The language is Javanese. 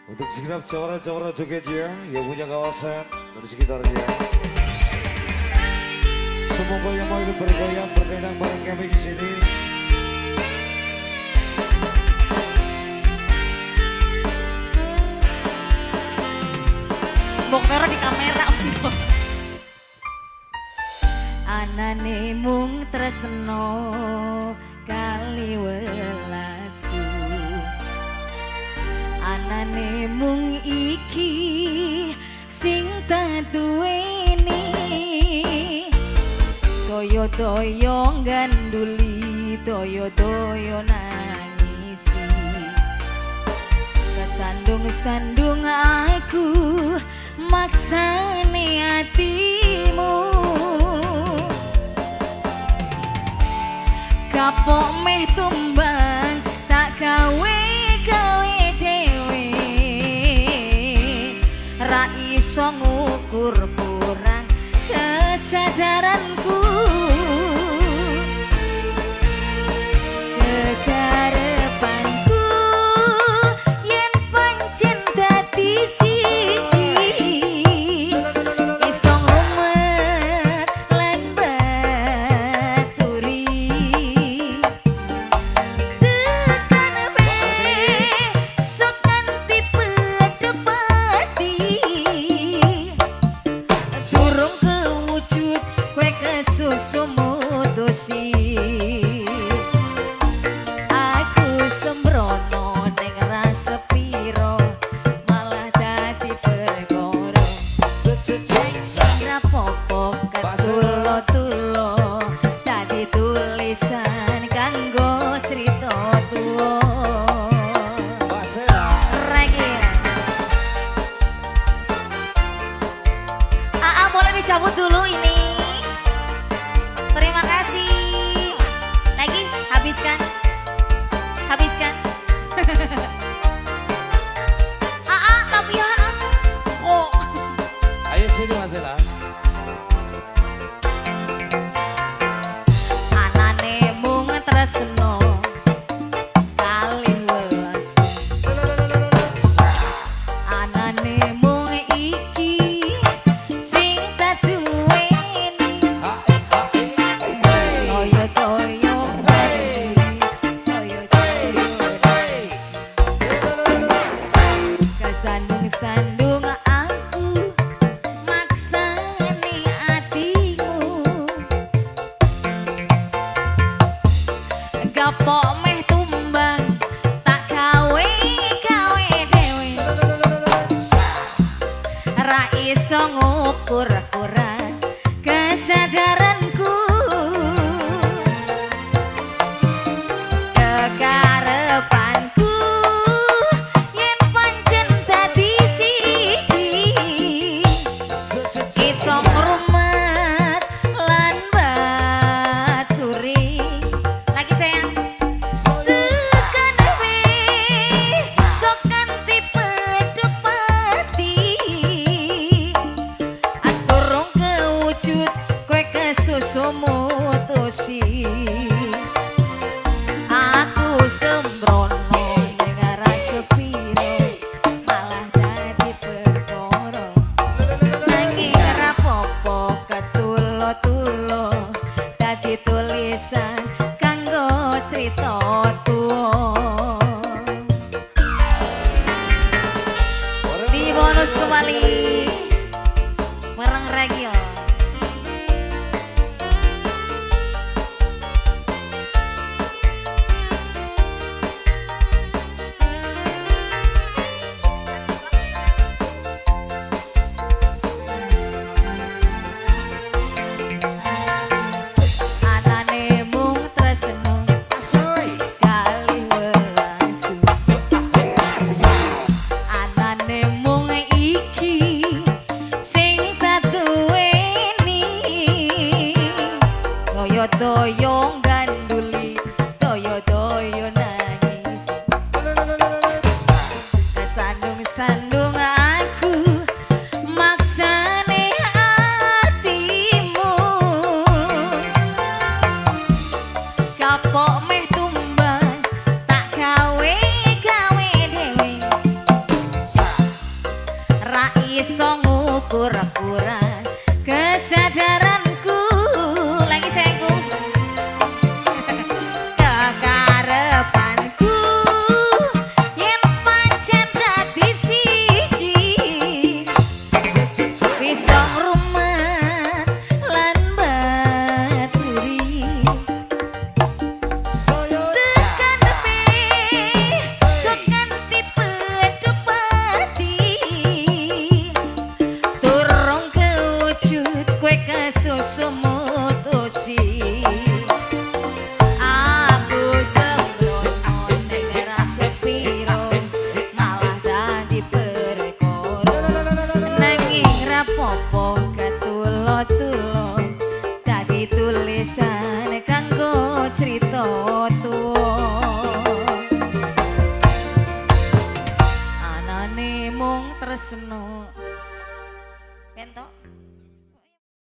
Untuk segenap jawara-jawara jogetnya yang punya kawasan dan sekitarnya. Semoga yang mau ikut bergoyang berdendang bareng kami di sini. Bok Tero di kamera. Anane mung tresno kali welasku. Anane mung iki sing tak duweni. Toyo-toyo ganduli, toyo-toyo nangisi. Kesandung-sandung aku maksane hatimu. Kapok meh tumbang tak gawe dhewe. Ra iso ngukur kurang kesadaranku. Kekarepanku yen pancen dadi siji. Iso ngumet lan baturi. Tekan wae sok nganti pedepati. Durung kewujud kowe kesusu mutusi. Aku sembrono ning rasa piro malah dadi perkara. Sing rapopo ketulo-tulo dadi tulisan kanggo crita tuwa. Aa boleh dicabut dulu ini. Terima kasih. Lagi habiskan. Habiskan. Aa tapi ya. Oh. Ayo sini Mas Ella. Anane mung tresno kali welasku. Anane mung iki sing tak duweni. Toyo-toyo kesandung-sandung aku maksane atimu. Gapok meh tumbang tak gawe dhewe. Ra iso ngukur kurang kesadaranku. Kekarepanku yen pancen dadi siji. Iso ngrumat lan baturi. Lagi sayang. Tekan wis sok nganti pedepati. Durung kewujud kowe kesusu mutusi. Aku sembrono tresno. Bentok.